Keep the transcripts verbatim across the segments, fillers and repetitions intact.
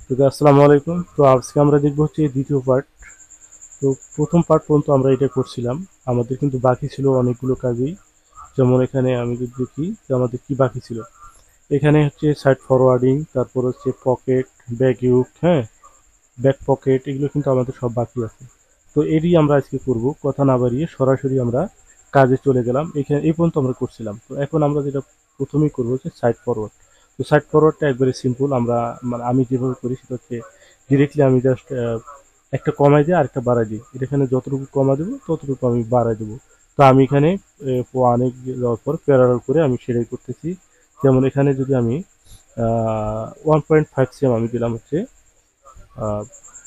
তো আসসালামু আলাইকুম। তো আজকে আমরা দেখবো হচ্ছে দ্বিতীয় পার্ট। তো প্রথম পার্ট পর্যন্ত আমরা এটা করছিলাম, আমাদের কিন্তু বাকি ছিল অনেকগুলো কাজই। যেমন এখানে আমি যদি দেখি যে আমাদের কি বাকি ছিল, এখানে হচ্ছে সাইড ফরওয়ার্ডিং, তারপর হচ্ছে পকেট, ব্যাক ইউক, হ্যাঁ, ব্যাক পকেট, এগুলো কিন্তু আমাদের সব বাকি আছে। তো এরই আমরা আজকে করব, কথা না বাড়িয়ে সরাসরি আমরা কাজে চলে গেলাম। এখানে এই পর্যন্ত আমরা করছিলাম, তো এখন আমরা যেটা প্রথমেই করবো হচ্ছে সাইড ফরওয়ার্ড। তো সাইড ফরওয়ার্ডটা একবারে সিম্পল, আমরা মানে আমি যেভাবে করি সেটা হচ্ছে ডিরেক্টলি আমি জাস্ট একটা কমাই দিই আর একটা বাড়াই দিই। এটা এখানে যতটুকু কমা দেবো ততটুকু আমি বাড়াই দেবো। তো আমি এখানে ওয়ানে যাওয়ার পর প্যারালাল করে আমি সেটাই করতেছি। যেমন এখানে যদি আমি ওয়ান পয়েন্ট ফাইভ সিএম আমি দিলাম হচ্ছে আহ,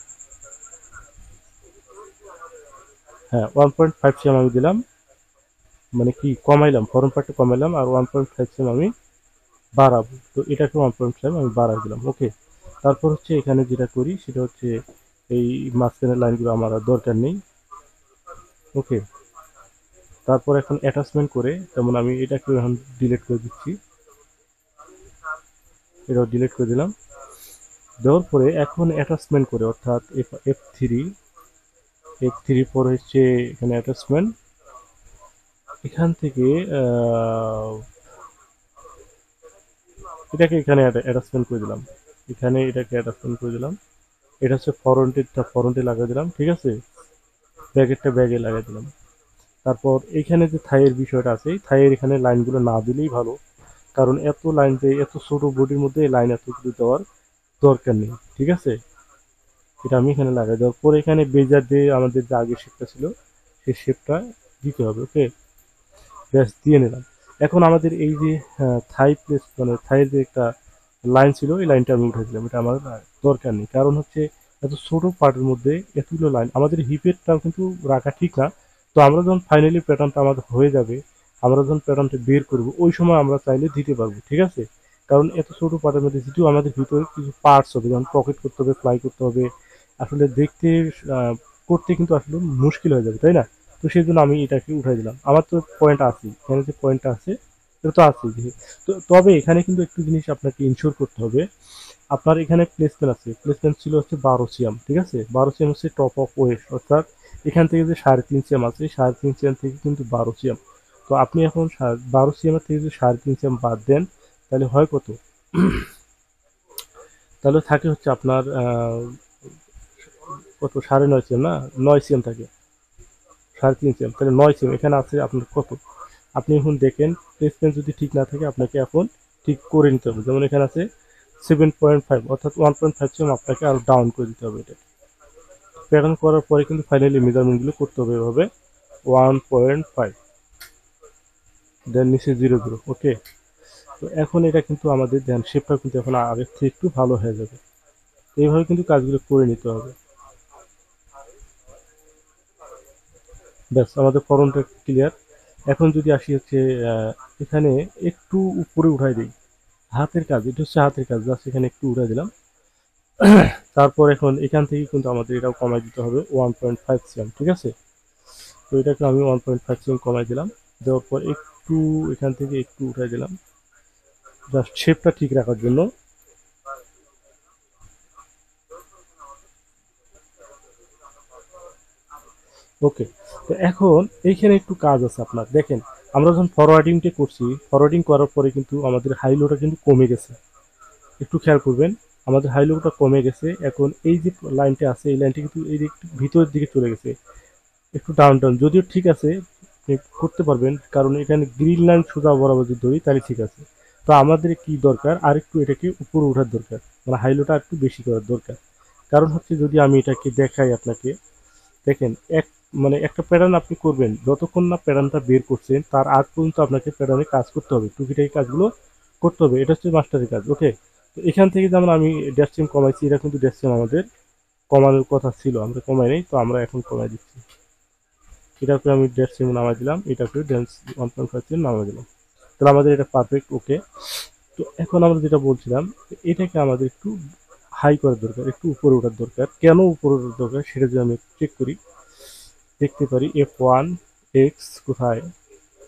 হ্যাঁ, ওয়ান পয়েন্ট ফাইভ সিএম আমি দিলাম, মানে কি কমাইলাম, ফরম পার্টটা কমাইলাম আর ওয়ান পয়েন্ট ফাইভ সিএম আমি বাড়াবো। তো এটাকে ওয়ান পয়েন্ট ফাইভ আমি বাড়াই দিলাম, ওকে। তারপর হচ্ছে এখানে যেটা করি সেটা হচ্ছে এই মাঝখানের লাইনগুলো আমার আর দরকার নেই, ওকে। তারপর এখন অ্যাটাচমেন্ট করে, যেমন আমি এটাকে এখন ডিলিট করে দিচ্ছি, এটাও ডিলিট করে দিলাম। দেওয়ার পরে এখন অ্যাটাচমেন্ট করে, অর্থাৎ F F three, F three পর হচ্ছে এখানে অ্যাটাচমেন্ট, এখান থেকে আহ, এটাকে এখানে অ্যাটাচমেন্ট করে দিলাম, এখানে এটাকে অ্যাটাচমেন্ট করে দিলাম। এটা হচ্ছে ফরন্টেরটা ফরন্টে লাগিয়ে দিলাম, ঠিক আছে। ব্যাগেরটা ব্যাগে লাগিয়ে দিলাম। তারপর এইখানে যে থাইয়ের বিষয়টা আছে, এই থাইয়ের এখানে লাইনগুলো না দিলেই ভালো, কারণ এত লাইন যে এত ছোট বডির মধ্যে এই লাইন এতগুলো দেওয়ার দরকার নেই, ঠিক আছে। এটা আমি এখানে লাগাই দেওয়ার পর এখানে বেজার দিয়ে আমাদের যে আগের শেপটা ছিল সেই শেপটা দিতে হবে, ওকে। ব্যাস দিয়ে নিলাম। এখন আমাদের এই যে থাই প্লেস মানে থাইয়ের যে একটা লাইন ছিল, এই লাইনটা আমি উঠে দিলাম, এটা আমার দরকার নেই। কারণ হচ্ছে এত ছোট পার্টের মধ্যে এতগুলো লাইন আমাদের হিপেরটাও কিন্তু রাখা ঠিক না। তো আমরা যখন ফাইনালি প্যাটার্নটা আমাদের হয়ে যাবে, আমরা যখন প্যাটার্নটা বের করব ওই সময় আমরা চাইলে দিতে পারবো, ঠিক আছে। কারণ এত ছোট পার্টের মধ্যে যেহেতু আমাদের ভিতরে কিছু পার্টস হবে, যেমন পকেট করতে হবে, ফ্লাই করতে হবে, আসলে দেখতে আহ, করতে কিন্তু আসলে মুশকিল হয়ে যাবে, তাই না। তো সেই জন্য আমি এটাকে উঠাই দিলাম। আমার তো পয়েন্ট আছে, এখানে যে পয়েন্টটা আছে এটা তো আছে। তো তবে এখানে কিন্তু একটু জিনিস আপনাকে ইনশিওর করতে হবে, আপনার এখানে প্লেসমেন্ট আছে, প্লেসমেন্ট ছিল হচ্ছে বারো সিএম, ঠিক আছে। বারো সিএম হচ্ছে টপ অফ ওয়েস্ট, অর্থাৎ এখান থেকে যে সাড়ে তিন সিএম আছে, সাড়ে তিন সিএম থেকে কিন্তু বারো সিএম। তো আপনি এখন বারো সিএম থেকে যদি সাড়ে তিন সিএম বাদ দেন, তাহলে হয় কত, তাহলে থাকে হচ্ছে আপনার আহ, কত, সাড়ে নয় সিএম না, নয় সিএম থাকে, সাড়ে তিন সিএম তাহলে নয় সিএম এখানে আছে আপনার কত। আপনি এখন দেখেন প্লেসমেন্ট যদি ঠিক না থাকে আপনাকে এখন ঠিক করে নিতে হবে। যেমন এখানে আছে সেভেন পয়েন্ট ফাইভ, অর্থাৎ ওয়ান পয়েন্ট ফাইভ সিএম আপনাকে আরো ডাউন করে দিতে হবে। এটা প্যাটার্ন করার পরে কিন্তু ফাইনালি মেজারমেন্টগুলো করতে হবে এভাবে, ওয়ান পয়েন্ট ফাইভ, দেন নিচে জিরো জিরো, ওকে। তো এখন এটা কিন্তু আমাদের দেন শেপটা কিন্তু এখন আগের থেকে একটু ভালো হয়ে যাবে। এইভাবে কিন্তু কাজগুলো করে নিতে হবে। ব্যাস আমাদের ফরমটা ক্লিয়ার। এখন যদি আসি হচ্ছে আহ, এখানে একটু উপরে উঠাই দিই, হাতের কাজ, এটা হচ্ছে হাতের কাজ, জাস্ট এখানে একটু উঠাই দিলাম। তারপর এখন এখান থেকে কিন্তু আমাদের এটাও কমাই দিতে হবে ওয়ান পয়েন্ট ফাইভ সিএম, ঠিক আছে। তো এটাকে আমি ওয়ান পয়েন্ট ফাইভ সিএম কমাই দিলাম। দেওয়ার পর একটু এখান থেকে একটু উঠাই দিলাম, জাস্ট শেপটা ঠিক রাখার জন্য, ওকে। তো এখন এইখানে একটু কাজ আছে আপনার, দেখেন আমরা যখন ফরওয়ার্ডিংটা করছি, ফরওয়ার্ডিং করার পরে কিন্তু আমাদের হাই লোটা কিন্তু কমে গেছে, একটু খেয়াল করবেন, আমাদের হাই লোটা কমে গেছে। এখন এই যে লাইনটা আছে এই লাইনটা কিন্তু এই যে একটু ভিতরের দিকে চলে গেছে, একটু ডাউন ডাউন, যদিও ঠিক আছে, আপনি করতে পারবেন, কারণ এখানে গ্রিন লাইন সোজা বরাবর যদি ধরি তাহলে ঠিক আছে। তো আমাদের কি দরকার, আর একটু এটাকে উপরে ওঠার দরকার, মানে হাইলোটা একটু বেশি করার দরকার। কারণ হচ্ছে যদি আমি এটাকে দেখাই আপনাকে, দেখেন এক মানে একটা প্যাটার্ন আপনি করবেন, যতক্ষণ না প্যাটার্নটা বের করছেন তার আগ পর্যন্ত আপনাকে প্যাটার্নে কাজ করতে হবে, টুকিটাকি কাজগুলো করতে হবে, এটা হচ্ছে মাস্টারের কাজ, ওকে। তো এখান থেকে যেমন আমি ড্যাশিং কমাইছি, এটা কিন্তু ড্যাশিং আমাদের কমানোর কথা ছিল, আমরা কমাই নাই, তো আমরা এখন কমাই দিচ্ছি। এটাকে আমি দেড় সিম নামাই দিলাম, এটাকে ড্যান্স ওয়ান পয়েন্ট ফাইভ সিম নামাই দিলাম। তাহলে আমাদের এটা পারফেক্ট, ওকে। তো এখন আমরা যেটা বলছিলাম, এটাকে আমাদের একটু হাই করার দরকার, একটু উপরে ওঠার দরকার। কেন উপরে ওঠার দরকার সেটা যদি আমি চেক করি, দেখতে পারি এফ ওয়ান এক্স কোথায়,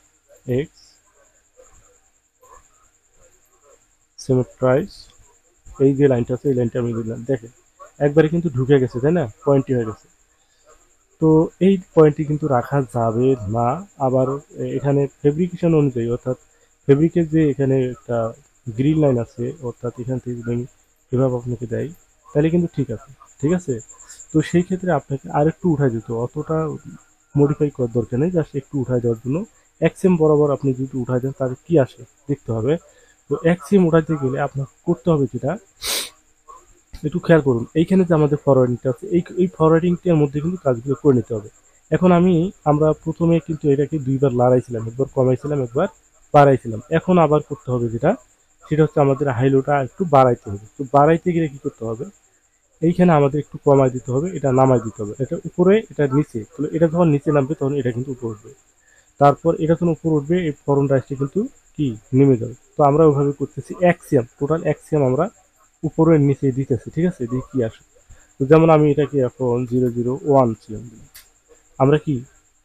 এক্স সিমেট্রাইজ, এই যে লাইনটা আছে এই লাইনটা আমি দিলাম, দেখেন একবারে কিন্তু ঢুকে গেছে, তাই না, পয়েন্টটি হয়ে গেছে। তো এই পয়েন্টটি কিন্তু রাখা যাবে না। আবার এখানে ফেব্রিকেশন অনুযায়ী, অর্থাৎ ফেব্রিকের যে এখানে একটা গ্রিন লাইন আছে, অর্থাৎ এখান থেকে যদি আমি এভাবে আপনাকে দেয় তাহলে কিন্তু ঠিক আছে, ঠিক আছে। তো সেই ক্ষেত্রে আপনাকে আরেকটু উঠাই দিতে, অতটা মডিফাই করার দরকার নেই, জাস্ট একটু উঠাই দেওয়ার জন্য এক্সএম বরাবর আপনি যদি উঠাই দেন তাহলে কি আসে দেখতে হবে। তো এক্সএম উঠাইতে গেলে আপনার করতে হবে যেটা, একটু খেয়াল করুন এইখানে যে আমাদের ফরওয়ার্ডিংটা আছে, এই এই ফরওয়ার্ডিংটার মধ্যে কিন্তু কাজগুলো করে নিতে হবে। এখন আমি আমরা প্রথমে কিন্তু এটাকে দুইবার লড়াইছিলাম, একবার কমাইছিলাম একবার বাড়াইছিলাম। এখন আবার করতে হবে যেটা, সেটা হচ্ছে আমাদের হাইলোটা একটু বাড়াইতে হবে। তো বাড়াইতে গেলে কি করতে হবে, এইখানে আমাদের একটু কমাই দিতে হবে, এটা নামাই দিতে হবে, এটা উপরে এটা নিচে, তাহলে এটা যখন নিচে নামবে তখন এটা কিন্তু উপরে উঠবে। তারপর এটা যখন উপরে উঠবে এই ফরন রাইসটা কিন্তু কি নেমে যাবে। তো আমরা ওইভাবে করতেছি, অ্যাক্সিয়াম টোটাল অ্যাক্সিয়াম আমরা উপরের নিচে দিতেছি, ঠিক আছে, দিয়ে কি আসে। তো যেমন আমি এটাকে এখন জিরো জিরো ওয়ান সিএম দিলাম, আমরা কি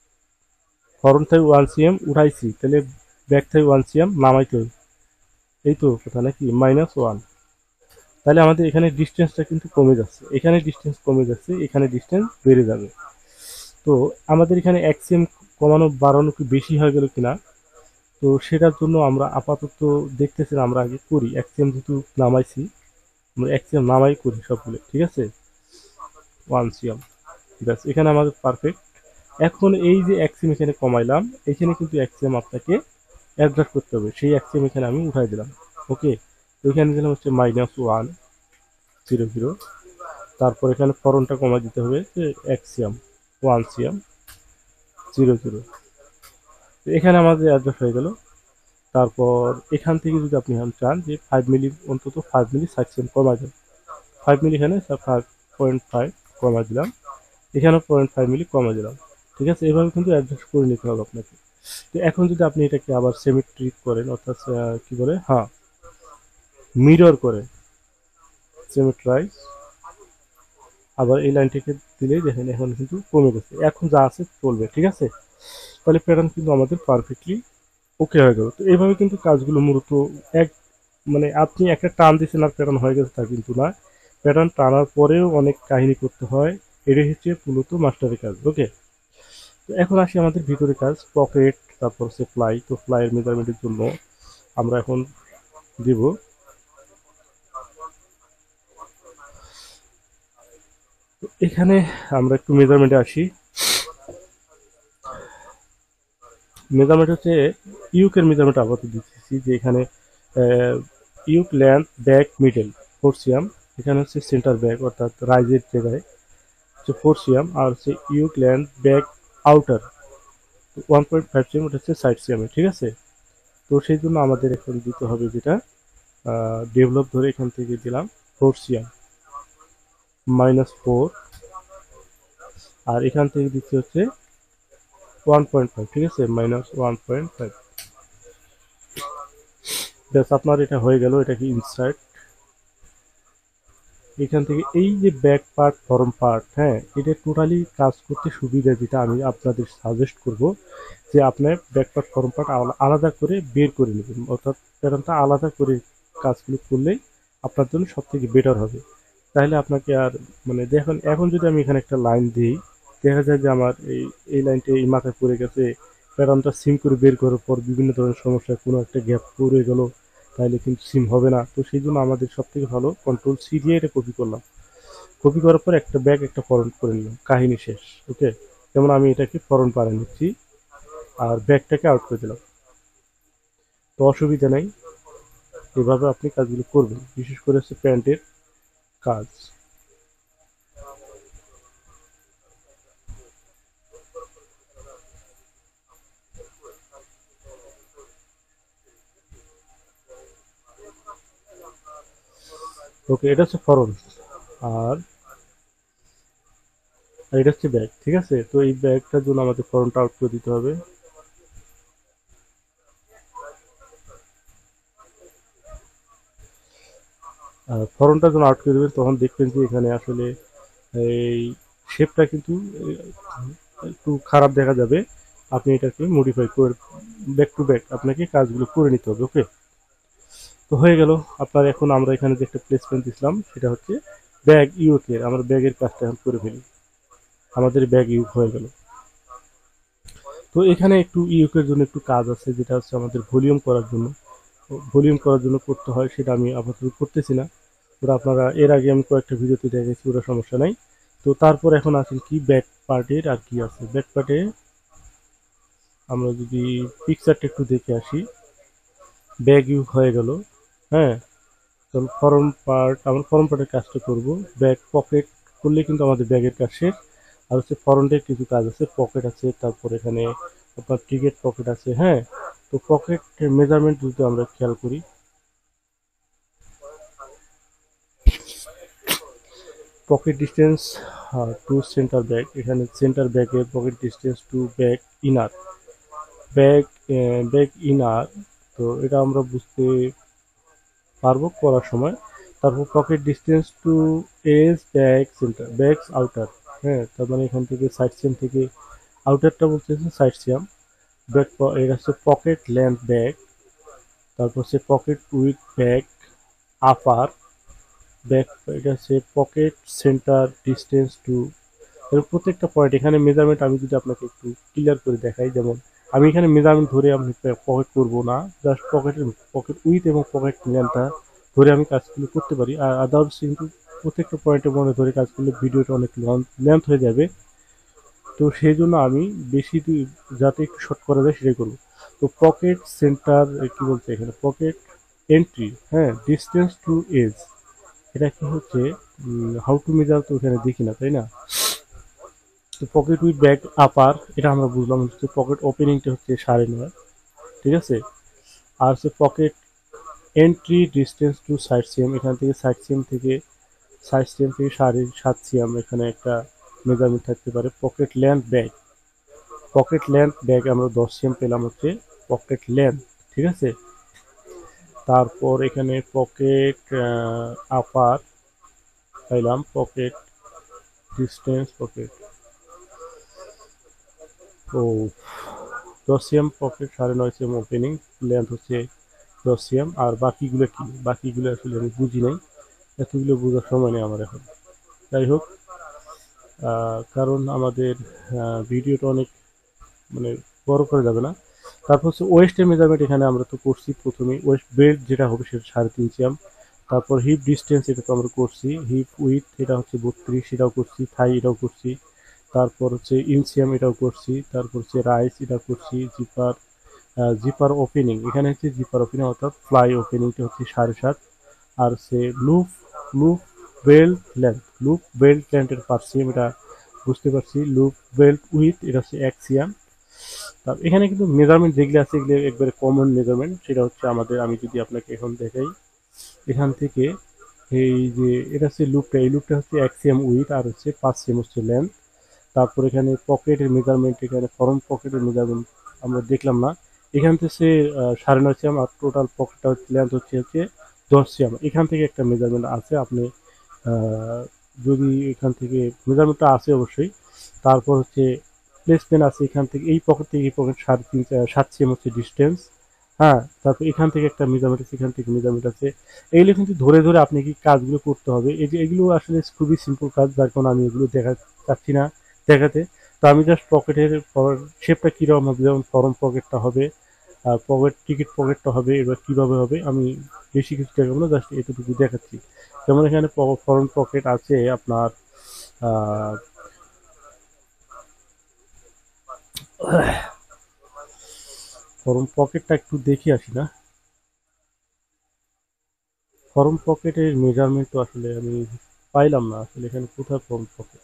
ফরন থেকে ওয়ান সিএম উঠাইছি, তাহলে ব্যাক থেকে ওয়ান সিএম নামাইতে হবে, এই তো কথা নাকি, মাইনাস ওয়ান। তাহলে আমাদের এখানে ডিস্টেন্সটা কিন্তু কমে যাচ্ছে, এখানে ডিস্টেন্স কমে যাচ্ছে, এখানে ডিস্টেন্স বেড়ে যাবে। তো আমাদের এখানে এক্সিএম কমানো বাড়ানো কি বেশি হয়ে গেল কিনা, তো সেটার জন্য আমরা আপাতত দেখতেছি, আমরা আগে করি এক্সিএম যেহেতু নামাইছি, আমরা এক্সিএম নামাই করি সবগুলো, ঠিক আছে, ওয়ান সিএম, ব্যাস এখানে আমাদের পারফেক্ট। এখন এই যে এক্সিএম এখানে কমাইলাম, এখানে কিন্তু এক্সিএম আপনাকে অ্যাডজাস্ট করতে হবে, সেই এক্সিএম এখানে আমি উঠাই দিলাম। ওকে, তো এখানে দিলাম হচ্ছে মাইনাস ওয়ান জিরো জিরো, তারপর এখানে ফরনটা কমাই দিতে হবে যে X CM one CM zero zero, এখানে আমাদের অ্যাডজাস্ট হয়ে গেল। তারপর এখান থেকে যদি আপনি এখন চান যে ফাইভ মিলি, অন্তত ফাইভ মিলি সাকসেন কমা দেন, ফাইভ মিলি এখানে ফাইভ পয়েন্ট ফাইভ কমা দিলাম, এখানে পয়েন্ট ফাইভ মিলি কমা দিলাম, ঠিক আছে, এভাবে কিন্তু অ্যাডজাস্ট করে নিতে হবে আপনাকে। তো এখন যদি আপনি এটাকে আবার সিমেট্রিক করেন, অর্থাৎ কি বলে, হ্যাঁ মিরর করে সিমেট্রাইজ, আবার এই লাইনটিকে দিলেই দেখেন এখন কিন্তু কমে গেছে, এখন যা আছে চলবে, ঠিক আছে। তাহলে প্যাটার্ন কিন্তু আমাদের পারফেক্টলি ওকে হয়ে গেল। তো এইভাবে কিন্তু কাজগুলো মূলত এক, মানে আপনি একটা টান দিচ্ছেন আর প্যাটার্ন হয়ে গেছে তা কিন্তু না, প্যাটার্ন টানার পরেও অনেক কাহিনী করতে হয়, এটাই হচ্ছে মূলত মাস্টারের কাজ। ওকে, তো এখন আসি আমাদের ভিতরে কাজ, পকেট, তারপর হচ্ছে ফ্লাই। তো ফ্লাইয়ের মেজারমেন্টের জন্য আমরা এখন দিব, তো এখানে আমরা একটু মেজারমেন্টে আসি। মেজারমেন্ট হচ্ছে ইউকের মেজারমেন্ট আপাতত দিচ্ছি, যে এখানে yoke length back middle four CM, এখানে হচ্ছে সেন্টার ব্যাক অর্থাৎ রাইজের জায়গায় হচ্ছে ফোর সিএম, আর হচ্ছে yoke length back outer one point five CM, ওটা হচ্ছে সাইড সিএম, ঠিক আছে। তো সেই জন্য আমাদের এখন দিতে হবে যেটা, ডেভেলপ ধরে এখান থেকে দিলাম ফোর সিএম মাইনাস ফোর, আর এখান থেকে দিচ্ছি হচ্ছে ওয়ান পয়েন্ট ফাইভ, ঠিক আছে, মাইনাস ওয়ান পয়েন্ট ফাইভ। ব্যাস আপনার এটা হয়ে গেল, এটা কি ইনসার্ট, এখান থেকে এই যে ব্যাক পার্ট ফরম পার্ট, হ্যাঁ এটা টোটালি কাজ করতে সুবিধা, যেটা আমি আপনাদের সাজেস্ট করব যে আপনার ব্যাক পার্ট ফরম পার্ট আলাদা করে বের করে নেবেন, অর্থাৎ প্যাটার্নটা আলাদা করে কাজগুলো করলেই আপনার জন্য সব থেকে বেটার হবে। তাহলে আপনাকে আর মানে দেখুন, এখন যদি আমি এখানে একটা লাইন দিই, দেখা যায় যে আমার এই এই লাইনটা এই মাথায় পড়ে গেছে, প্যাটার্নটা সিম করে বের করার পর বিভিন্ন ধরনের সমস্যা, কোনো একটা গ্যাপ পড়ে গেল, তাহলে কিন্তু সিম হবে না। তো সেই জন্য আমাদের সব থেকে ভালো কন্ট্রোল সি দিয়ে এটা কপি করলাম, কপি করার পর একটা ব্যাগ একটা ফরন করে নিলাম, কাহিনী শেষ। ওকে, যেমন আমি এটাকে ফরন পারে নিচ্ছি আর ব্যাগটাকে আউট করে দিলাম, তো অসুবিধা নেই, এভাবে আপনি কাজগুলো করবেন, বিশেষ করে হচ্ছে প্যান্টের কাজ। ওকে, এটা হচ্ছে ফরন, আর এটা হচ্ছে ব্যাগ, ঠিক আছে। তো এই ব্যাগটার জন্য আমাদের ফরনটা আউট করে দিতে হবে। আর ফরনটা যখন আউট করে দেবেন তখন দেখবেন যে এখানে আসলে এই শেপটা কিন্তু একটু খারাপ দেখা যাবে, আপনি এটাকে মডিফাই করে ব্যাক টু ব্যাক আপনাকে কাজগুলো করে নিতে হবে। ওকে, তো হয়ে গেল আপনার। এখন আমরা এখানে যে একটা প্লেসমেন্ট দিছিলাম সেটা হচ্ছে ব্যাগ ইউকে, আমরা ব্যাগের কাজটা এখন করে ফেলি। আমাদের ব্যাগ ইউক হয়ে গেল। তো এখানে একটু ইউকের জন্য একটু কাজ আছে, যেটা হচ্ছে আমাদের ভলিউম করার জন্য। ভলিউম করার জন্য করতে হয়, সেটা আমি আপাতত করতেছি না। ওরা আপনারা এর আগে আমি কয়েকটা ভিডিওতে দেখেছি, ওরা সমস্যা নাই। তো তারপর এখন আসেন কি ব্যাক পার্টের আর কি আছে। ব্যাক পার্টে আমরা যদি পিকচারটা একটু দেখে আসি, ব্যাগ ইউ হয়ে গেল। হ্যাঁ, তখন ফরম পার্ট, আমরা ফরম পার্টের কাজটা করব। ব্যাক পকেট করলে কিন্তু আমাদের ব্যাগের কাজ শেষ। আর হচ্ছে ফরন্টের কিছু কাজ আছে, পকেট আছে, তারপর এখানে আপনার টিকেট পকেট আছে। হ্যাঁ, তো পকেট মেজারমেন্ট যদি আমরা খেয়াল করি, pocket distance to centre bag, এখানে সেন্টার ব্যাগের pocket distance to bag inner, bag bag inner. তো এটা আমরা বুঝতে পারবো করার সময়। তারপর pocket distance to edge bag centre bags outer. হ্যাঁ, তার মানে এখান থেকে সাইড সিয়াম থেকে আউটারটা বলতেছে সাইড সিয়াম। ব্যাগ এটা হচ্ছে পকেট লেন্থ ব্যাগ। তারপর হচ্ছে pocket with bag upper bag, এটা হচ্ছে পকেট সেন্টার ডিস্টেন্স টু। এর প্রত্যেকটা পয়েন্ট এখানে মেজারমেন্ট আমি যদি আপনাকে একটু ক্লিয়ার করে দেখাই, যেমন আমি এখানে মেজারমেন্ট ধরে আমি পকেট করব না, জাস্ট পকেটের পকেট উইথ এবং পকেট লেন্থটা ধরে আমি কাজগুলো করতে পারি। আর আদার্স কিন্তু প্রত্যেকটা পয়েন্টে মনে ধরে কাজ করলে ভিডিওটা অনেক লেন্থ হয়ে যাবে। তো সেই জন্য আমি বেশি যাতে একটু শর্ট করা যায় সেটাই করবো। তো পকেট সেন্টার কি বলছে এখানে, পকেট এন্ট্রি, হ্যাঁ, ডিস্টেন্স টু এজ, এটা কি হচ্ছে হাউ টু মেজার, তো এখানে দেখি না, তাই না? তো পকেট উইথ ব্যাগ আপার, এটা আমরা বুঝলাম হচ্ছে পকেট ওপেনিংটা হচ্ছে সাড়ে নয়, ঠিক আছে। আর হচ্ছে pocket entry distance two side CM, এখান থেকে সাইড সিএম থেকে সাইড সিএম থেকে সাড়ে সাত সিএম এখানে একটা মেজারমেন্ট থাকতে পারে। Pocket length bag, pocket length bag আমরা দশ সিএম পেলাম হচ্ছে পকেট লেন্থ, ঠিক আছে। তারপর এখানে পকেট আপার পাইলাম, পকেট ডিস্টেন্স পকেট ও দশ সিএম, পকেট সাড়ে নয় সিএম ওপেনিং, লেন্থ হচ্ছে দশ সিএম। আর বাকিগুলো কি, বাকিগুলো আসলে আমি বুঝি নাই, এতগুলো বোঝার সময় নেই আমার এখন। যাই হোক, কারণ আমাদের ভিডিওটা অনেক মানে বড় করা যাবে না। তারপর হচ্ছে ওয়েস্টের মেজারমেন্ট এখানে আমরা তো করছি প্রথমে, ওয়েস্ট বেল্ট যেটা হবে সেটা সাড়ে তিন সিএম। তারপর হিপ ডিস্টেন্স এটা তো আমরা করছি, হিপ উইথ এটা হচ্ছে বত্রিশ, এটাও করছি, থাই এটাও করছি। তারপর হচ্ছে ইনসিয়াম এটাও করছি। তারপর হচ্ছে রাইস এটা করছি। জিপার জিপার ওপেনিং, এখানে হচ্ছে জিপার ওপেনিং অর্থাৎ ফ্লাই ওপেনিংটা হচ্ছে সাড়ে সাত। আর হচ্ছে loop loop belt length, loop belt লেন্থের পার সিএম, এটা বুঝতে পারছি। লুপ বেল্ট উইথ এটা হচ্ছে এক সিএম। তার এখানে কিন্তু মেজারমেন্ট যেগুলো আছে এগুলো একবারে কমন মেজারমেন্ট, সেটা হচ্ছে আমাদের, আমি যদি আপনাকে এখন দেখাই এখান থেকে, এই যে এটা হচ্ছে লুপটা, এই লুপটা হচ্ছে এক সিএম উইথ আর হচ্ছে পাঁচ সিএম হচ্ছে লেন্থ। তারপর এখানে পকেটের মেজারমেন্ট, এখানে ফরন্ট পকেটের মেজারমেন্ট আমরা দেখলাম না। এখান থেকে সাড়ে নয় সিএম আর টোটাল পকেটটা হচ্ছে লেন্থ হচ্ছে হচ্ছে দশ সিএম। এখান থেকে একটা মেজারমেন্ট আছে, আপনি যদি এখান থেকে মেজারমেন্টটা আছে অবশ্যই। তারপর হচ্ছে প্লেসমেন্ট আছে, এখান থেকে এই পকেট থেকে এই পকেট সাড়ে তিন সাত সিএম হচ্ছে ডিস্টেন্স। হ্যাঁ, তারপর এখান থেকে একটা মেজারমেন্ট আছে, এখান থেকে মেজারমেন্ট আছে। এগুলো কিন্তু ধরে ধরে আপনি কি কাজগুলো করতে হবে। এই যে এগুলো আসলে খুবই সিম্পল কাজ, যার কারণে আমি এগুলো দেখা চাচ্ছি না দেখাতে। তো আমি জাস্ট পকেটের শেপটা কীরকম হবে, যেমন ফরম পকেটটা হবে, আর পকেট টিকিট পকেটটা হবে, এবার কীভাবে হবে আমি বেশি কিছু দেখাবো না, জাস্ট এতটুকু দেখাচ্ছি। যেমন এখানে ফরম পকেট আছে আপনার ফরম পকেটটা একটু দেখে আসি না। ফরম পকেটের মেজারমেন্ট তো আসলে আমি পাইলাম না, আসলে এখানে কোথায় ফরম পকেট,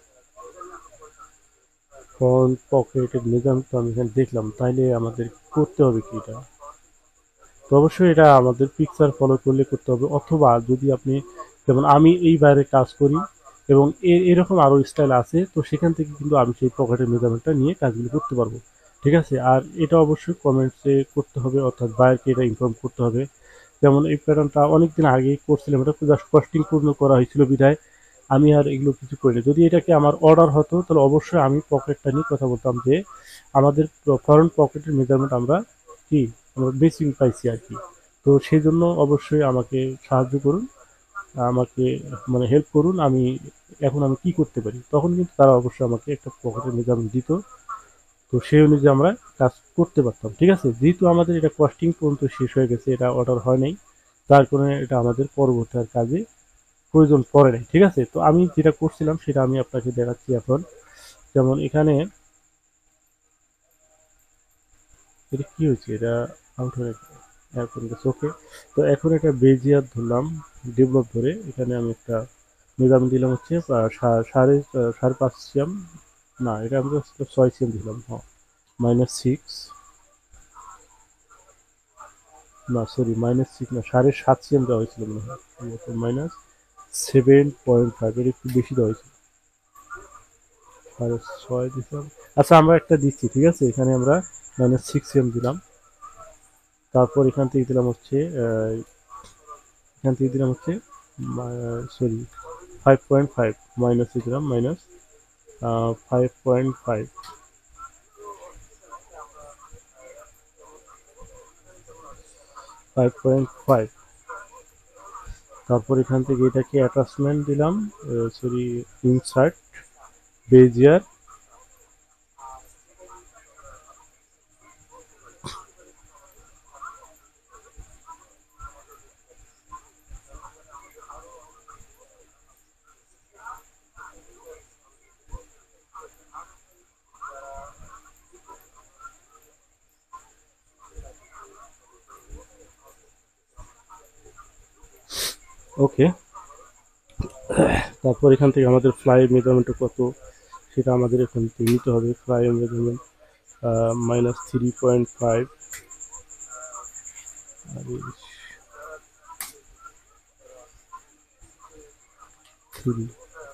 ফ্রন্ট পকেটের মেজারমেন্ট তো আমি এখানে দেখলাম, তাইলে আমাদের করতে হবে কি এটা? তো অবশ্যই এটা আমাদের পিকচার ফলো করলে করতে হবে, অথবা যদি আপনি, যেমন আমি এই বাইরে কাজ করি এবং এরকম আরও স্টাইল আছে, তো সেখান থেকে কিন্তু আমি সেই পকেটের মেজারমেন্টটা নিয়ে কাজগুলো করতে পারবো, ঠিক আছে। আর এটা অবশ্যই কমেন্টসে করতে হবে, অর্থাৎ বাইরকে এটা ইনফর্ম করতে হবে। যেমন এই প্যাটার্নটা অনেকদিন আগেই করছিলাম, এটা জাস্ট কস্টিং পূর্ণ করা হয়েছিল বিধায় আমি আর এগুলো কিছু করি না। যদি এটাকে আমার অর্ডার হতো তাহলে অবশ্যই আমি পকেটটা নিয়ে কথা বলতাম যে আমাদের ফ্রন্ট পকেটের মেজারমেন্ট আমরা কি আমরা বেশি পাইছি আর কি। তো সেই জন্য অবশ্যই আমাকে সাহায্য করুন, আমাকে মানে হেল্প করুন, আমি এখন আমি কি করতে পারি। তখন কিন্তু তারা অবশ্যই আমাকে একটা পকেটের মেজারমেন্ট দিত। তো সেই অনুযায়ী আমরা কাজ করতে পারতাম, ঠিক আছে। যেহেতু আমাদের এটা কস্টিং পর্যন্ত শেষ হয়ে গেছে, এটা অর্ডার হয় নাই, যার কারণে এটা আমাদের পরবর্তী আর কাজে প্রয়োজন পড়ে নাই, ঠিক আছে। তো আমি যেটা করছিলাম সেটা আমি আপনাকে দেখাচ্ছি এখন। যেমন এখানে এটা কি হয়েছে, এটা আউট হয়ে গেছে এখন গেছে, ওকে। তো এখন একটা বেজিয়ার ধরলাম, ডেভেলপ ধরে এখানে আমি একটা মেজারমেন্ট দিলাম হচ্ছে আহ, সা- সাড়ে আহ, সাড়ে পাঁচ সিএম, না এটা আমরা ছয় সিএম দিলাম, হ্যাঁ, মাইনাস সিক্স, না সরি মাইনাস সিক্স না, সাড়ে সাত সিএম দেওয়া হয়েছিল মনে হয়, মাইনাস সেভেন পয়েন্ট ফাইভ, এর একটু বেশি দেওয়া হয়েছিল, সাড়ে ছয় দিলাম। আচ্ছা আমরা একটা দিচ্ছি, ঠিক আছে, এখানে আমরা মাইনাস সিক্স সিএম দিলাম। তারপর এখান থেকে দিলাম হচ্ছে আহ, এখান থেকে দিলাম হচ্ছে সরি ফাইভ পয়েন্ট ফাইভ, মাইনাসে দিলাম minus five point five, five point five. তারপর এখান থেকে এটাকে অ্যাটাচমেন্ট দিলাম, সরি ইনসার্ট বেজিয়ার, ওকে। তারপর এখান থেকে আমাদের ফ্লাই মেজারমেন্ট কত সেটা আমাদের এখান থেকে নিতে হবে। Fly measurement minus three point five, three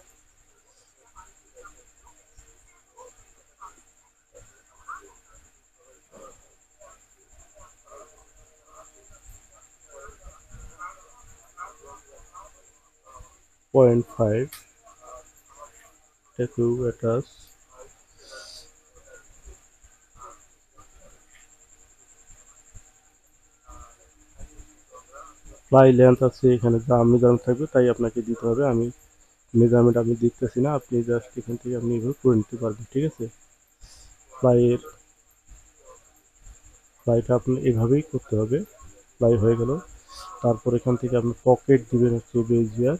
point five, এটাকেও অ্যাটাচ, ফ্লাই লেন্থ আছে এখানে যা মেজারমেন্ট থাকবে তাই আপনাকে দিতে হবে। আমি মেজারমেন্ট আমি দিতেছি না, আপনি জাস্ট এখান থেকে আপনি এভাবে করে নিতে পারবেন, ঠিক আছে। ফ্লাইয়ের ফ্লাইটা আপনি এভাবেই করতে হবে। ফ্লাই হয়ে গেল। তারপর এখান থেকে আপনি পকেট দিবেন হচ্ছে বেজিয়ার,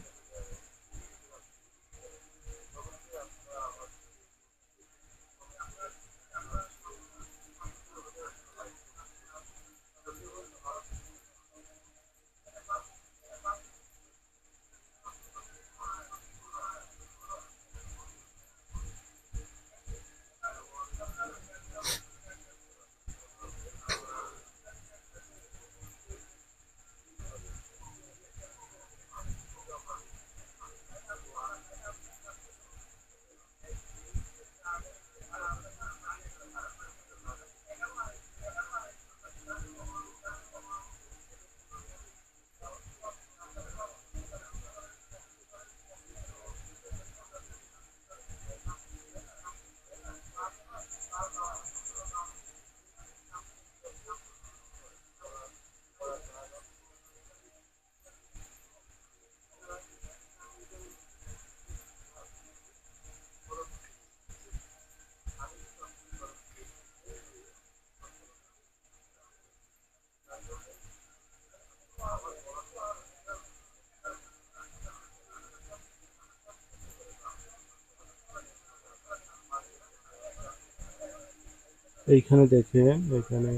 এইখানে দেখেন এখানে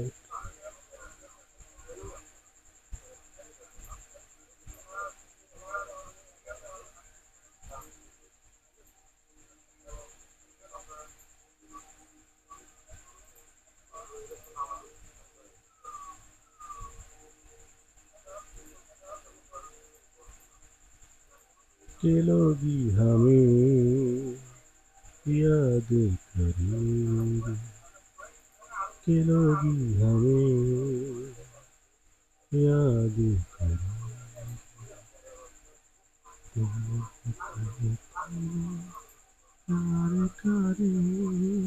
के लोगी हमें याद करेंगे, के लोगी हमें याद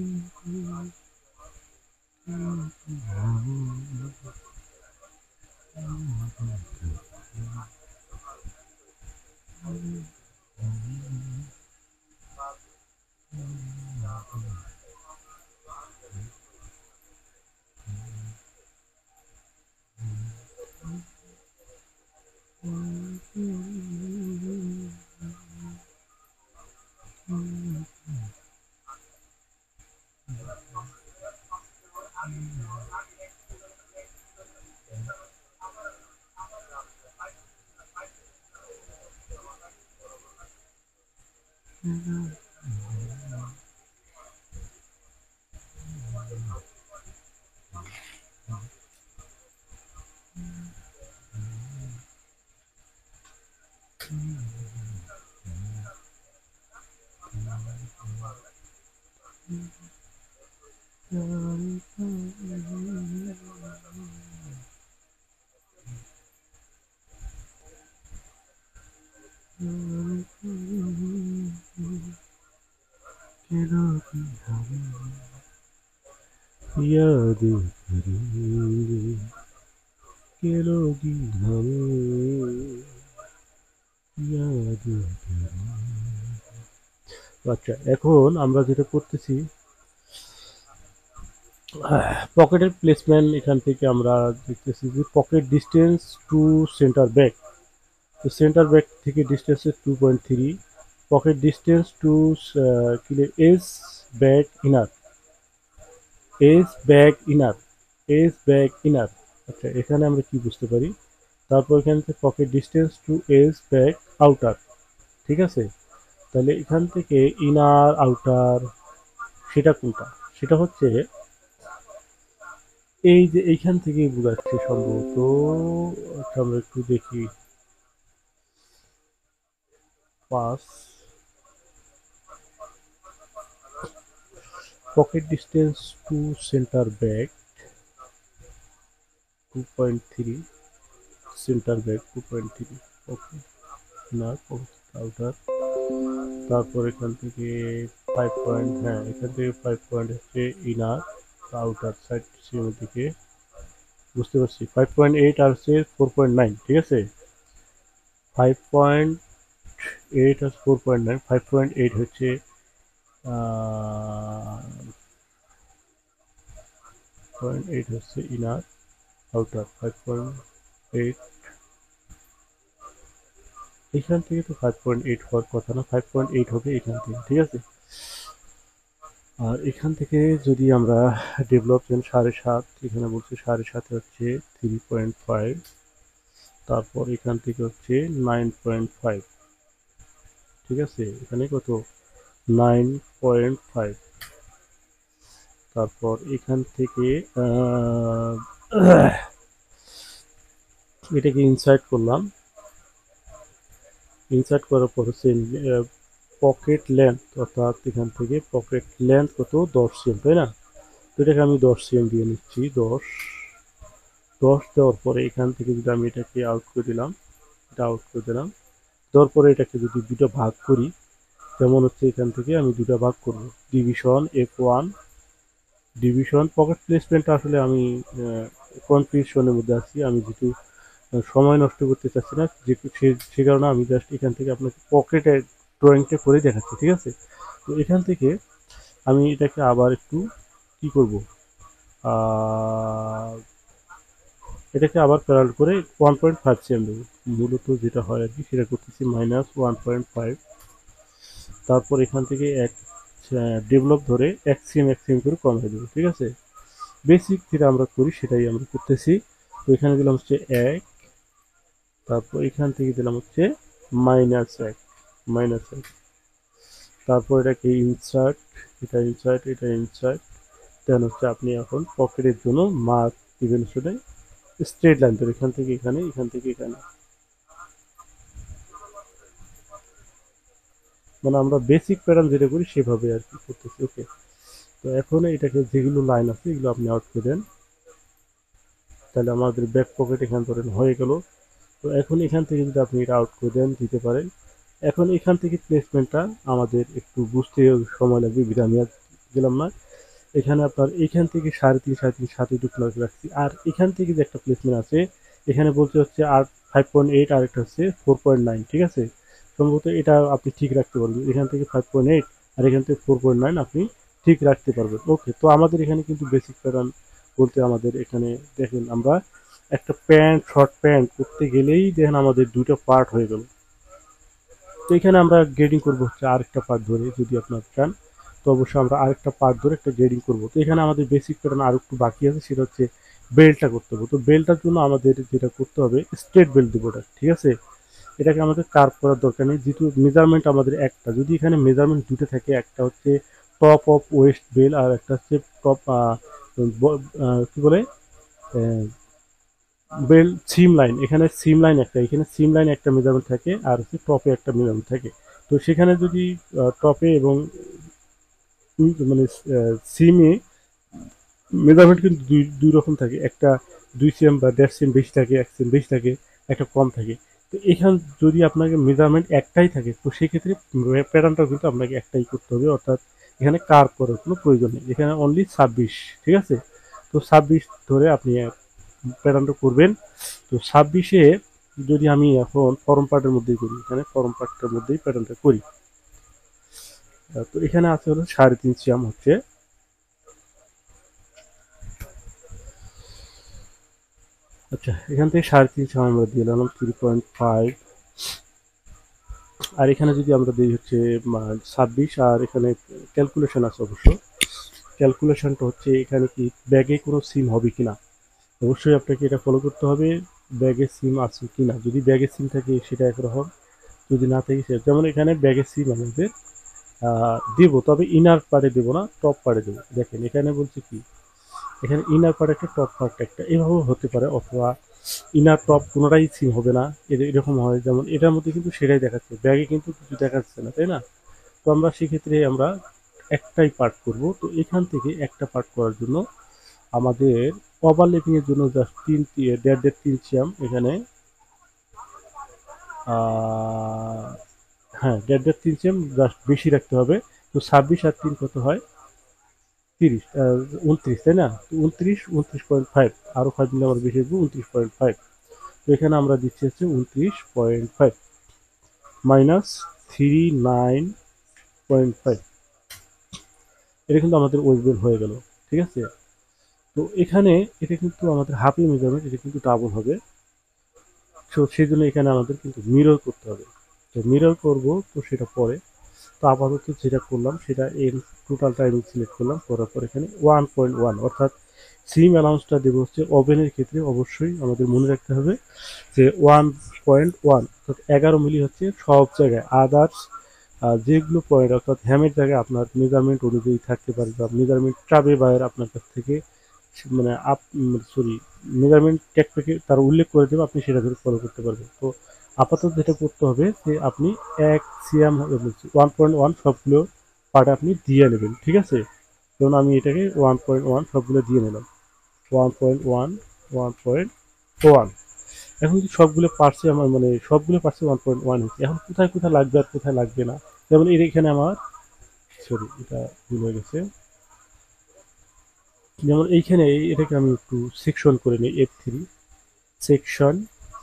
करेंगे। याद करेंगे के लोग हमें याद करेंगे। আচ্ছা, এখন আমরা যেটা করতেছি পকেটের প্লেসমেন্ট, এখান থেকে আমরা দেখতেছি যে pocket distance to centre back, তো সেন্টার ব্যাক থেকে distance to point three, pocket distance to S back inner, S back inner, S back inner. আচ্ছা, এখানে আমরা কি বুঝতে পারি, তারপর এখান থেকে pocket distance to S back outer, ঠিক আছে। তাহলে এখান থেকে ইনার আউটার সেটা কোনটা, সেটা হচ্ছে এই যে এইখান থেকে বোঝাচ্ছে সম্ভবত। আচ্ছা, আমরা একটু দেখি, pass pocket distance to centre back two point three, centre back two point three, okay, inner outer. তারপর এখান থেকে ফাইভ পয়েন্ট, হ্যাঁ এখান থেকে ফাইভ পয়েন্ট হচ্ছে ইনার আউটার সাইড সিমের দিকে, বুঝতে পারছি। ফাইভ পয়েন্ট এইট আর হচ্ছে ফোর পয়েন্ট নাইন, ঠিক আছে। ফাইভ পয়েন্ট এইট আর four point nine, five point eight হচ্ছে পয়েন্ট এইট হচ্ছে inner outer, five point eight এখান থেকে তো ফাইভ পয়েন্ট এইট হওয়ার কথা না, ফাইভ পয়েন্ট এইট হবে এখান থেকে, ঠিক আছে। আর এখান থেকে যদি আমরা ডেভেলপমেন্ট সাড়ে সাত, এখানে বলছে সাড়ে সাথে হচ্ছে থ্রি পয়েন্ট ফাইভ, তারপর এখান থেকে হচ্ছে নাইন পয়েন্ট ফাইভ, ঠিক আছে। এখানে কত, নাইন পয়েন্ট ফাইভ। তারপর এখান থেকে এটাকে ইনসার্ট করলাম, ইনসার্ট করার পর হচ্ছে পকেট লেন্থ, অর্থাৎ এখান থেকে পকেট লেন্থ কত, দশ সিএম, তাই না। তো এটাকে আমি দশ সিএম দিয়ে নিচ্ছি, দশ দশ দেওয়ার পরে এখান থেকে যদি আমি এটাকে আউট করে দিলাম, এটা আউট করে দিলাম, দেওয়ার পরে এটাকে যদি দুটো ভাগ করি, যেমন হচ্ছে এখান থেকে আমি দুটো ভাগ করব, division F one, division pocket প্লেসমেন্টটা আসলে আমি কনফিউশনের মধ্যে আছি, আমি যেহেতু সময় নষ্ট করতে চাচ্ছি না, যে সে কারণে আমি জাস্ট এখান থেকে আপনাকে পকেটে ড্রয়িংটা করে দেখাচ্ছি, ঠিক আছে। তো এখান থেকে আমি এটাকে আবার একটু কি করব, এটাকে আবার প্যারাল করে ওয়ান পয়েন্ট ফাইভ সিএম দেবো, মূলত যেটা হয় আর কি সেটা করতেছি, মাইনাস ওয়ান পয়েন্ট ফাইভ। তারপর এখান থেকে এক ডেভেলপ ধরে এক সিএম এক সিএম করে কমিয়ে দেবো, ঠিক আছে। বেসিক যেটা আমরা করি সেটাই আমরা করতেছি। তো এখানে দিলাম হচ্ছে এক, তারপর এখান থেকে দিলাম হচ্ছে মাইনাস এক, মাইনাস এক। তারপর এটাকে ইনসার্ট, এটা ইনসার্ট, এটা ইনসার্ট, দেন হচ্ছে আপনি এখন পকেটের জন্য মার্ক দিবেন, শুনে স্ট্রেট লাইন ধরে এখান থেকে এখানে, এখান থেকে এখানে, মানে আমরা বেসিক প্যাটার্ন যেটা করি সেভাবে আর কি করতেছি, ওকে। তো এখন এটাকে যেগুলো লাইন আছে এগুলো আপনি আউট করে দেন, তাহলে আমাদের ব্যাক পকেট এখান ধরেন হয়ে গেল। তো এখন এখান থেকে যদি আপনি এটা আউট করে দেন, দিতে পারেন। এখন এখান থেকে প্লেসমেন্টটা আমাদের একটু বুঝতে সময় লাগবে, বিধা আমি আর গেলাম না। এখানে আপনার এখান থেকে সাড়ে তিন সাড়ে তিন সাত একটু রাখছি, আর এখান থেকে যে একটা প্লেসমেন্ট আছে এখানে বলতে হচ্ছে আর ফাইভ পয়েন্ট এইট আর একটা হচ্ছে ফোর পয়েন্ট নাইন, ঠিক আছে। সম্ভবত এটা আপনি ঠিক রাখতে পারবেন, এখান থেকে ফাইভ পয়েন্ট এইট আর এখান থেকে ফোর পয়েন্ট নাইন আপনি ঠিক রাখতে পারবেন। ওকে, তো আমাদের এখানে কিন্তু বেসিক প্যাটার্ন বলতে আমাদের এখানে দেখেন আমরা একটা প্যান্ট শর্ট প্যান্ট করতে গেলেই দেখেন আমাদের দুটো পার্ট হয়ে গেল। তো এখানে আমরা গ্রেডিং করবো হচ্ছে আরেকটা পার্ট ধরে, যদি আপনার চান তো অবশ্যই আমরা আরেকটা পার্ট ধরে একটা গ্রেডিং করবো। তো এখানে আমাদের বেসিক প্যাটার্ন আর একটু বাকি আছে, সেটা হচ্ছে বেল্টটা করতে হবে। তো বেল্টটার জন্য আমাদের যেটা করতে হবে স্ট্রেট বেল্ট দেবো ওটা, ঠিক আছে। এটাকে আমাদের কার্ভ করার দরকার নেই, যেহেতু মেজারমেন্ট আমাদের একটা, যদি এখানে মেজারমেন্ট দুটো থাকে, একটা হচ্ছে টপ অফ ওয়েস্ট বেল আর একটা হচ্ছে টপ কি বলে বেল সিম লাইন, এখানে সিম লাইন একটা, এখানে সিম লাইন একটা মেজারমেন্ট থাকে আর হচ্ছে টপে একটা মেজারমেন্ট থাকে। তো সেখানে যদি টপে এবং মানে সিমে মেজারমেন্ট কিন্তু দুই দুই রকম থাকে, একটা দুই সিএম বা দেড় সিএম বেশি থাকে, এক সিএম বেশি থাকে, একটা কম থাকে। তো এখান যদি আপনাকে মেজারমেন্ট একটাই থাকে তো সেক্ষেত্রে প্যাটার্নটাও কিন্তু আপনাকে একটাই করতে হবে, অর্থাৎ এখানে কার্ভ করার কোনো প্রয়োজন নেই, এখানে অনলি ছাব্বিশ, ঠিক আছে। তো ছাব্বিশ ধরে আপনি প্যাটার্নটা করবেন। তো ছাব্বিশে যদি আমি এখন ফরম পার্টের মধ্যেই করি, এখানে ফরম পার্টের মধ্যেই প্যাটার্নটা করি। তো এখানে আছে হলো সাড়ে তিন সিএম হচ্ছে, আচ্ছা এখান থেকে সাড়ে তিন সিএম আমরা দিয়ে দিলাম থ্রি পয়েন্ট ফাইভ। আর এখানে যদি আমরা দিই হচ্ছে ছাব্বিশ, আর এখানে ক্যালকুলেশন আছে অবশ্য, ক্যালকুলেশনটা হচ্ছে এখানে কি ব্যাগে কোনো সিম হবে কিনা, অবশ্যই আপনাকে এটা ফলো করতে হবে, ব্যাগে সিম আছে কিনা। যদি ব্যাগে সিম থাকে সেটা একরকম, যদি না থাকে সেটা, যেমন এখানে ব্যাগে সিম আমাদের দেবো, তবে ইনার পার্টে দেবো না, টপ পার্টে দেবো। দেখেন এখানে বলছে কি, এখানে ইনার পার্ট একটা টপ পার্ট একটা, এভাবেও হতে পারে, অথবা ইনার টপ কোনোটাই সিম হবে না, এরকম হয়। যেমন এটার মধ্যে কিন্তু সেটাই দেখাচ্ছে, ব্যাগে কিন্তু কিছু দেখাচ্ছে না, তাই না। তো আমরা সেক্ষেত্রে আমরা একটাই পার্ট করব। তো এখান থেকে একটা পার্ট করার জন্য আমাদের ওভারল্যাপিং এর জন্য জাস্ট তিন দেড় দেড় তিন সিএম এখানে, হ্যাঁ দেড় দেড় তিন সিএম জাস্ট বেশি রাখতে হবে। তো ছাব্বিশ আর তিন কত হয়, তিরিশ, উনত্রিশ, তাই না। উনত্রিশ, উনত্রিশ পয়েন্ট ফাইভ, আরও ফাইভ মিলে আমরা বেশি দেবো, উনত্রিশ পয়েন্ট ফাইভ। তো এখানে আমরা দিচ্ছি হচ্ছে উনত্রিশ point five minus three nine point five, এটা কিন্তু আমাদের ওয়েস্ট হয়ে গেল, ঠিক আছে। তো এখানে এটা কিন্তু আমাদের হাফি মেজারমেন্ট, এটা কিন্তু ডাবল হবে। তো সেই জন্য এখানে আমাদের কিন্তু মিরর করতে হবে। তো মিরর করব, তো সেটা পরে। তো আপাতত যেটা করলাম সেটা এর টোটালটা আমি সিলেক্ট করলাম, করার পর এখানে ওয়ান পয়েন্ট ওয়ান, অর্থাৎ সিম অ্যালাউন্সটা দেবো হচ্ছে ওভেনের ক্ষেত্রে অবশ্যই আমাদের মনে রাখতে হবে যে ওয়ান পয়েন্ট ওয়ান, অর্থাৎ এগারো মিলি হচ্ছে সব জায়গায়। আদার্স যেগুলো পয়েন্ট অর্থাৎ হ্যামের জায়গায় আপনার মেজারমেন্ট অনুযায়ী থাকতে পারে, বা মেজারমেন্ট চাবে বাইরে আপনার কাছ থেকে, মানে আপ সরি মেজারমেন্ট ট্যাগ থেকে তার উল্লেখ করে দেবে, আপনি সেটা ধরে ফলো করতে পারবেন। তো আপাতত যেটা করতে হবে যে আপনি এক সিএম ওয়ান পয়েন্ট ওয়ান সবগুলো পার্টে আপনি দিয়ে নেবেন, ঠিক আছে। যেমন আমি এটাকে ওয়ান পয়েন্ট ওয়ান সবগুলো দিয়ে নিলাম, one point one, one point one. এখন যদি সবগুলো পার্টসে আমার মানে সবগুলো পার্টসে ওয়ান পয়েন্ট ওয়ান হচ্ছে, এখন কোথায় কোথায় লাগবে আর কোথায় লাগবে না, যেমন এর এখানে আমার সরি এটা ভুল হয়ে গেছে, যেমন এইখানে এটাকে আমি একটু সেকশন করে নিই, এফ থ্রি সেকশন,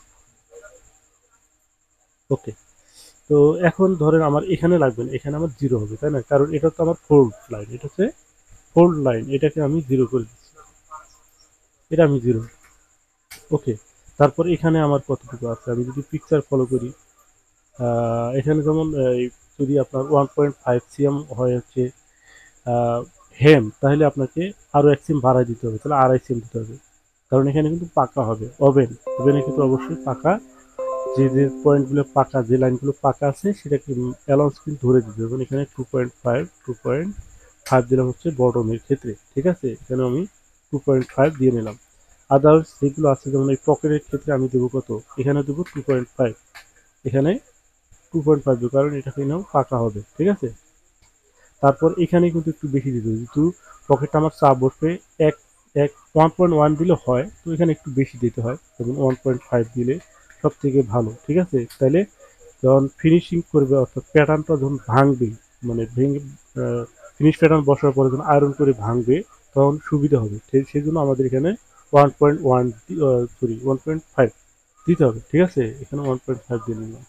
ওকে। তো এখন ধরেন আমার এখানে লাগবে না, এখানে আমার জিরো হবে, তাই না, কারণ এটা তো আমার ফোল্ড লাইন, এটা হচ্ছে ফোল্ড লাইন, এটাকে আমি জিরো করে দিচ্ছি, এটা আমি জিরো, ওকে। তারপর এখানে আমার কতটুকু আছে, আমি যদি পিকচার ফলো করি, এখানে যেমন যদি আপনার ওয়ান পয়েন্ট ফাইভ সিএম হয় হচ্ছে হেম, তাহলে আপনাকে আরও এক সিএম বাড়াই দিতে হবে, তাহলে আড়াই সিএম দিতে হবে, কারণ এখানে কিন্তু পাকা হবে ওভেন, ওভেনে কিন্তু অবশ্যই পাকা, যে যে পয়েন্টগুলো পাকা, যে লাইনগুলো পাকা আছে সেটাকে অ্যালাউন্স কিন্তু ধরে দিতে হবে। এখানে two point five two point five দিলাম হচ্ছে বটমের ক্ষেত্রে, ঠিক আছে, এখানে আমি টু পয়েন্ট ফাইভ দিয়ে নিলাম। আদার্স যেগুলো আছে যেমন এই পকেটের ক্ষেত্রে আমি দেবো কত, এখানে দেবো টু পয়েন্ট ফাইভ, এখানে টু পয়েন্ট ফাইভ দেবো, কারণ এটা কিনাও পাকা হবে, ঠিক আছে। তারপর এখানে কিন্তু একটু বেশি দিতে হবে, যেহেতু পকেটটা আমার চাপ বসবে এক এক ওয়ান পয়েন্ট ওয়ান দিলে হয়, তো এখানে একটু বেশি দিতে হয়, যেমন ওয়ান পয়েন্ট ফাইভ দিলে সব থেকে ভালো, ঠিক আছে। তাহলে যখন ফিনিশিং করবে অর্থাৎ প্যাটার্নটা যখন ভাঙবে, মানে ভেঙে ফিনিশ প্যাটার্ন বসার পরে যখন আয়রন করে ভাঙবে তখন সুবিধা হবে, সেই জন্য আমাদের এখানে one point one sorry one point five দিতে হবে, ঠিক আছে? এখানে ওয়ান পয়েন্ট ফাইভ দিয়ে নিলাম,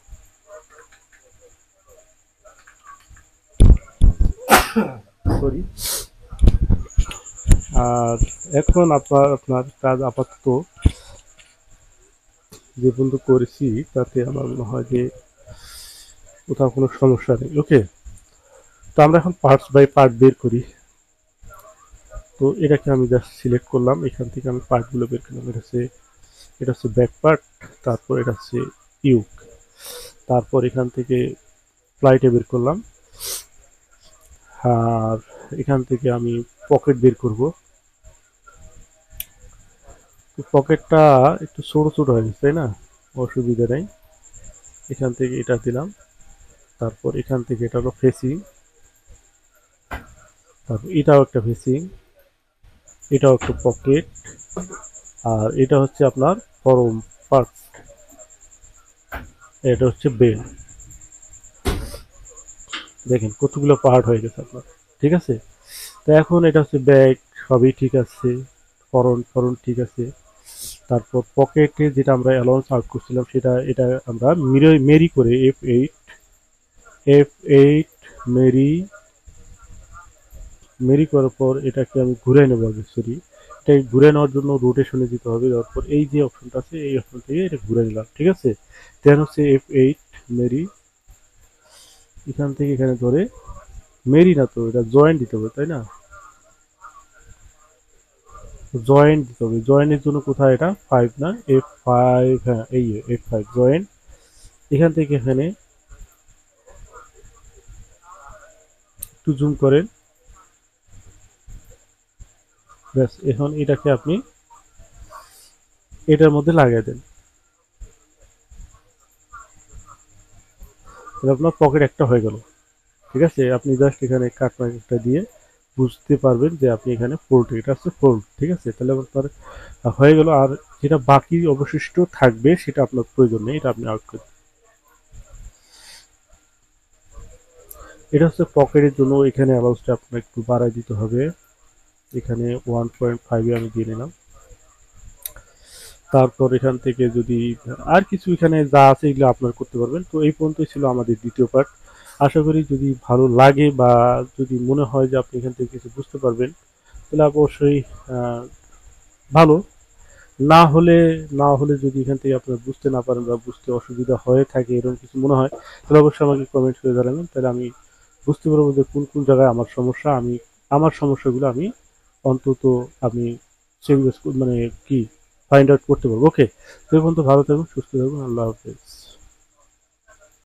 সরি। আর এখন আপনার আপনার কাজ আপাতত যে পর্যন্ত করেছি তাতে আমার মনে হয় যে কোথাও কোনো সমস্যা নেই। ওকে, তো আমরা এখন পার্টস বাই পার্ট বের করি। তো এটাকে আমি জাস্ট সিলেক্ট করলাম, এখান থেকে আমি পার্টগুলো বের করলাম। এটা হচ্ছে এটা হচ্ছে ব্যাক পার্ট, তারপর এটা হচ্ছে ইউক, তারপর এখান থেকে ফ্লাইটে বের করলাম। আর এখান থেকে আমি পকেট বের করব। তো পকেটটা একটু ছোট ছোট হয়ে গেছে, তাই না? অসুবিধা নেই, এখান থেকে এটা দিলাম। তারপর এখান থেকে এটা হলো ফেসিং, তারপর এটাও একটা ফেসিং, এটাও একটা পকেট, আর এটা হচ্ছে আপনার ফরম পার্ট, এটা হচ্ছে বেল। দেখেন কতগুলো পার্ট হয়ে গেছে আপনার, ঠিক আছে? তো এখন এটা হচ্ছে ব্যাগ, সবই ঠিক আছে, ফরন্ট ফরন্ট ঠিক আছে। তারপর পকেটে যেটা আমরা অ্যালাউন্স আউট করছিলাম সেটা এটা আমরা মেরি মেরি করে এফ এইট এফ এইট মেরি মেরি করার পর এটাকে আমি ঘুরে নেবো আগে, সরি। এটা ঘুরে নেওয়ার জন্য রোটেশনে দিতে হবে। তারপর এই যে অপশনটা আছে এই অপশন থেকে এটা ঘুরে নিলাম, ঠিক আছে? দেন হচ্ছে এফ এইট মেরি, এখান থেকে এখানে ধরে মেরি না তো এটা জয়েন্ট দিতে হবে, তাই না? জয়েন্ট দিতে হবে। জয়েন্টের জন্য কোথায় এটা ফাইভ না এফ ফাইভ, হ্যাঁ এই এফ ফাইভ জয়েন্ট। এখান থেকে এখানে একটু জুম করেন, ব্যাস। এখন এটাকে আপনি এটার মধ্যে লাগিয়ে দেন, আপনার পকেট একটা হয়ে গেল, ঠিক আছে? আপনি জাস্ট এখানে কাট মার্কটা দিয়ে বুঝতে পারবেন যে আপনি এখানে ফোল্ড, এটা হচ্ছে ফোল্ড, ঠিক আছে? তাহলে আপনার হয়ে গেল। আর যেটা বাকি অবশিষ্ট থাকবে সেটা আপনার প্রয়োজন নেই, এটা আপনি আউট করে। এটা হচ্ছে পকেটের জন্য, এখানে অ্যালাউন্সটা আপনার একটু বাড়ায় দিতে হবে। এখানে ওয়ান পয়েন্ট ফাইভে আমি দিয়ে নিলাম। তারপর এখান থেকে যদি আর কিছু এখানে যা আছে এগুলো আপনার করতে পারবেন। তো এই পর্যন্তই ছিল আমাদের দ্বিতীয় পার্ট। আশা করি যদি ভালো লাগে বা যদি মনে হয় যে আপনি এখান থেকে কিছু বুঝতে পারবেন তাহলে অবশ্যই ভালো। না হলে না হলে যদি এখান থেকে আপনারা বুঝতে না পারেন বা বুঝতে অসুবিধা হয়ে থাকে এরকম কিছু মনে হয় তাহলে অবশ্যই আমাকে কমেন্ট করে জানাবেন, তাহলে আমি বুঝতে পারবো যে কোন কোন জায়গায় আমার সমস্যা, আমি আমার সমস্যাগুলো আমি অন্তত আমি চেঞ্জ মানে কি ফাইন্ড আউট করতে পারবো। ওকে, তো এই পর্যন্ত ভালো থাকুন, সুস্থ থাকুন, আল্লাহ হাফেজ।